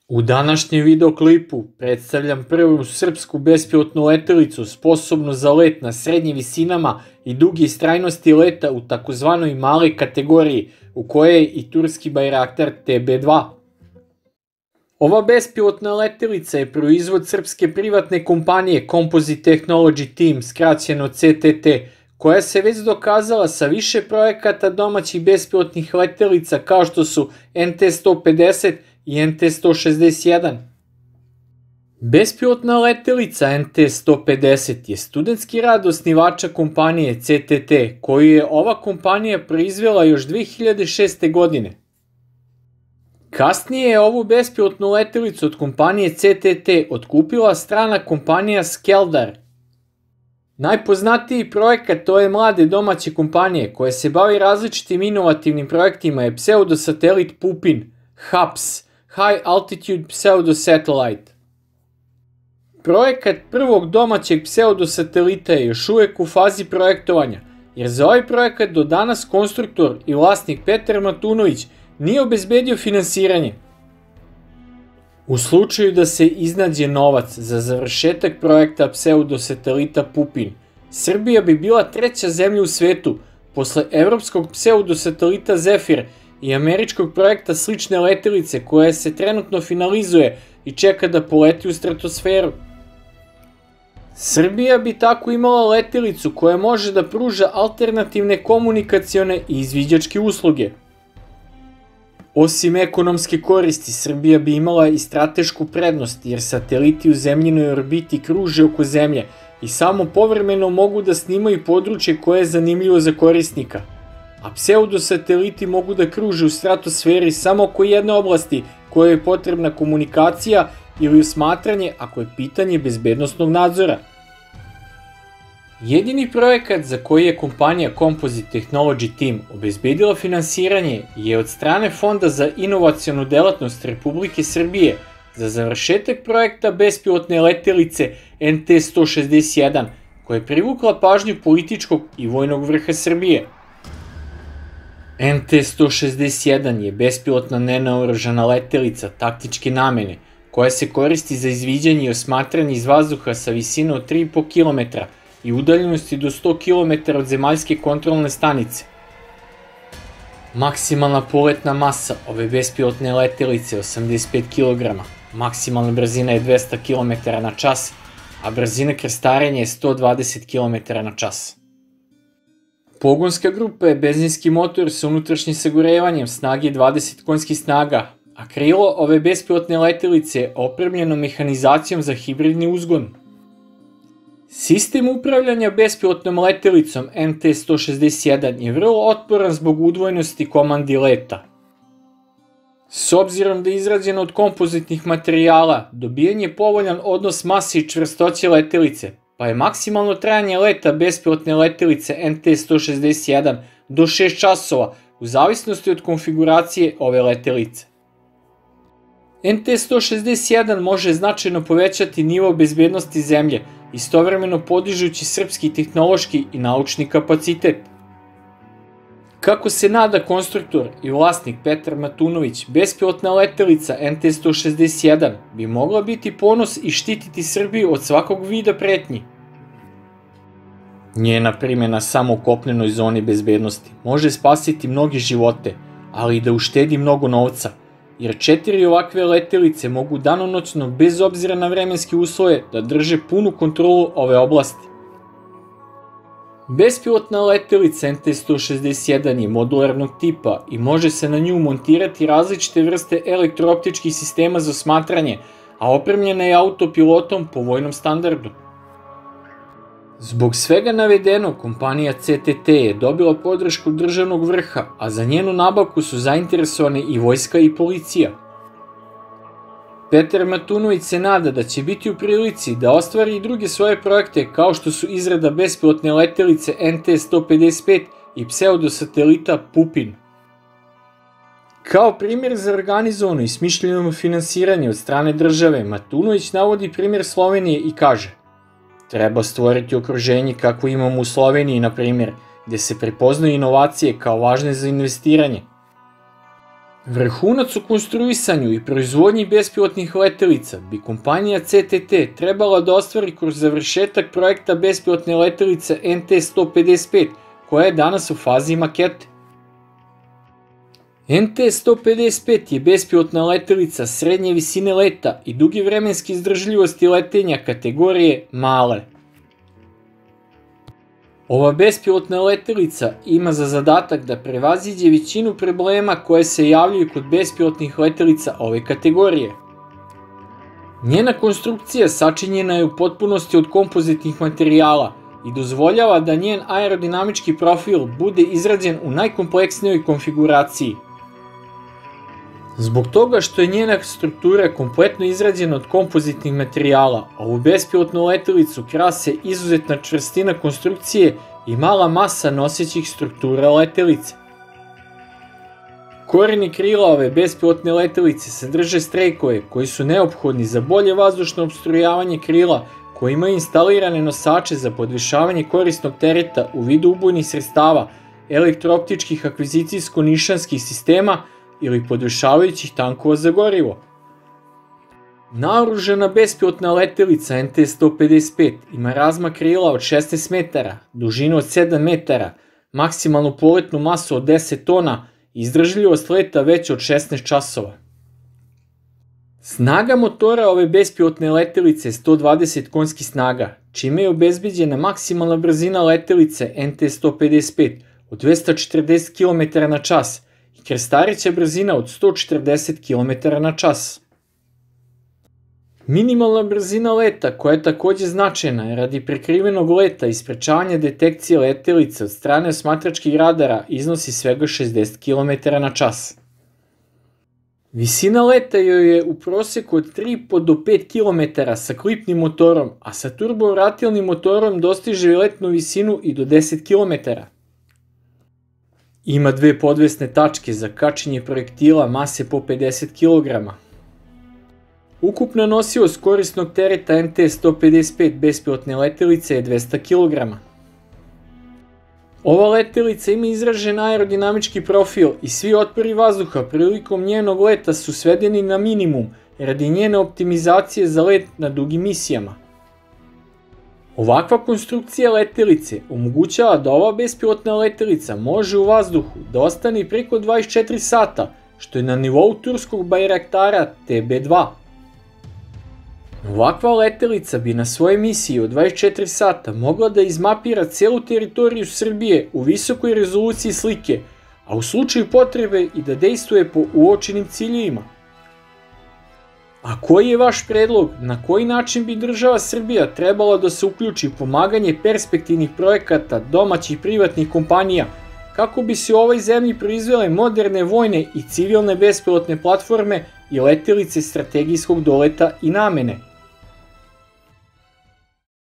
U današnjem videoklipu predstavljam prvu srpsku bespilotnu letelicu sposobnu za let na srednjim visinama i duge istrajnosti leta u takozvanoj maloj kategoriji, u kojoj je i turski Bayraktar TB2. Ova bespilotna letelica je proizvod srpske privatne kompanije Composite Technology Team, skraćeno CTT, koja se već dokazala sa više projekata domaćih bespilotnih letelica kao što su NT-150 i NT-161. Bespilotna letelica NT-150 je studentski rad osnivača kompanije CTT, koju je ova kompanija proizvela još 2006. godine. Kasnije je ovu bespilotnu letelicu od kompanije CTT otkupila strana kompanija Skeldar. Najpoznatiji projekat ove mlade domaće kompanije koja se bavi različitim inovativnim projektima je pseudosatelit Pupin, HAPS, High Altitude Pseudo Satellite. Projekat prvog domaćeg pseudosatelita je još uvek u fazi projektovanja, jer za ovaj projekat do danas konstruktor i vlasnik Petar Matunović nije obezbedio finansiranje. U slučaju da se iznađe novac za završetak projekta pseudosatelita Pupin, Srbija bi bila treća zemlja u svetu posle evropskog pseudosatelita Zefir i američkog projekta slične letelice koja se trenutno finalizuje i čeka da poleti u stratosferu. Srbija bi tako imala letelicu koja može da pruža alternativne komunikacione i izviđačke usluge. Osim ekonomske koristi, Srbija bi imala i stratešku prednost jer sateliti u zemljinoj orbiti kruže oko Zemlje i samo povremeno mogu da snimaju područje koje je zanimljivo za korisnika. A pseudosateliti mogu da kruže u stratosferi samo oko jedne oblasti kojoj je potrebna komunikacija ili osmatranje ako je pitanje bezbednosnog nadzora. Jedini projekat za koji je kompanija Composite Technology Team obezbedila finansiranje je od strane Fonda za inovacionu delatnost Republike Srbije za završetak projekta bespilotne letelice NT-161, koja je privukla pažnju političkog i vojnog vrha Srbije. NT-161 je bespilotna nenaoružana letelica taktičke namene, koja se koristi za izviđanje i osmatranje iz vazduha sa visine od 3,5 km i udaljenosti do 100 km od zemaljske kontrolne stanice. Maksimalna poletna masa ove bespilotne letelice je 85 kg, maksimalna brzina je 200 km na čas, a brzina krstarenja je 120 km na čas. Pogonska grupa je benzinski motor sa unutrašnjim sagorevanjem snage 20 konjskih snaga, a krilo ove bespilotne letelice je opremljeno mehanizacijom za hibridni uzgon. Sistem upravljanja bespilotnom letelicom NT-161 je vrlo otporan zbog udvojenosti komandi leta. S obzirom da je izrađena od kompozitnih materijala, dobijen je povoljan odnos mase i čvrstoće letelice, pa je maksimalno trajanje leta bespilotne letelice NT-161 do 6 časova u zavisnosti od konfiguracije ove letelice. NT-161 može značajno povećati nivo bezbednosti zemlje, istovremeno podižući srpski tehnološki i naučni kapacitet. Kako se nada konstruktor i vlasnik Petar Matunović, bespilotna letelica NT-161 bi mogla biti ponos i štititi Srbiju od svakog vida pretnji. Njena primjena samo u kopnenoj zoni bezbednosti može spasiti mnoge živote, ali i da uštedi mnogo novca, jer 4 ovakve letelice mogu danonoćno, bez obzira na vremenske uslove, da drže punu kontrolu ove oblasti. Bespilotna letelica NT-161 je modularnog tipa i može se na nju montirati različite vrste elektrooptičkih sistema za osmatranje, a opremljena je autopilotom po vojnom standardu. Zbog svega navedenog, kompanija CTT je dobila podršku državnog vrha, a za njenu nabavku su zainteresovane i vojska i policija. Petar Matunović se nada da će biti u prilici da ostvari i druge svoje projekte kao što su izrada bespilotne letelice NT-155 i pseudosatelita Pupin. Kao primjer za organizovano i smišljeno finansiranje od strane države, Matunović navodi primjer Slovenije i kaže: treba stvoriti okruženje kako imamo u Sloveniji, na primjer, gde se prepoznaju inovacije kao važne za investiranje. Vrhunac u konstruisanju i proizvodnji bespilotnih letelica bi kompanija CTT trebala da ostvari kroz završetak projekta bespilotne letelice NT-155, koja je danas u fazi makete. NT-155 je bespilotna letelica srednje visine leta i duge vremenske izdržljivosti letenja kategorije male. Ova bespilotna letelica ima za zadatak da prevaziđe većinu problema koje se javljaju kod bespilotnih letelica ove kategorije. Njena konstrukcija sačinjena je u potpunosti od kompozitnih materijala i dozvoljava da njen aerodinamički profil bude izrađen u najkompleksnijoj konfiguraciji. Zbog toga što je njena struktura kompletno izrađena od kompozitnih materijala, ovu bespilotnu letelicu krase izuzetna čvrstina konstrukcije i mala masa nosećih struktura letelice. Koreni krila ove bespilotne letelice sadrže strejkove koji su neophodni za bolje vazdušno opstrujavanje krila, koji imaju instalirane nosače za podvišavanje korisnog tereta u vidu ubojnih sredstava, elektrooptičkih akvizicijsko-nišanskih sistema ili podvišavajućih tankova za gorivo. Naoružana bespilotna letelica NT-155 ima razmak krila od 16 metara, dužinu od 7 metara, maksimalnu poletnu masu od 10 tona i izdržljivost leta veća od 16 časova. Snaga motora ove bespilotne letelice je 120 konjskih snaga, čime je obezbeđena maksimalna brzina letelice NT-155 od 240 km/h i krstareća brzina od 140 km/h. Minimalna brzina leta, koja je takođe značajna radi prekrivenog leta i sprečavanja detekcije letelice od strane osmatračkih radara, iznosi svega 60 km/h. Visina leta joj je u proseku od 3,5 do 5 km sa klipnim motorom, a sa turbovratilnim motorom dostiže letnu visinu i do 10 km. Ima dve podvesne tačke za kačenje projektila mase po 50 kg. Ukupna nosivost korisnog tereta NT-155 bespilotne letelice je 200 kg. Ova letelica ima izražen aerodinamički profil i svi otpori vazduha prilikom njenog leta su svedeni na minimum radi njene optimizacije za let na dugim misijama. Ovakva konstrukcija letelice omogućava da ova bespilotna letelica može u vazduhu da ostane preko 24 sata, što je na nivou turskog Bajraktara TB2. Ovakva letelica bi na svojoj misiji od 24 sata mogla da izmapira celu teritoriju Srbije u visokoj rezoluciji slike, a u slučaju potrebe i da dejstvuje po uočenim ciljevima. A koji je vaš predlog na koji način bi država Srbija trebala da se uključi u pomaganje perspektivnih projekata domaćih privatnih kompanija kako bi se u ovoj zemlji proizvele moderne vojne i civilne bespilotne platforme i letelice strategijskog doleta i namene?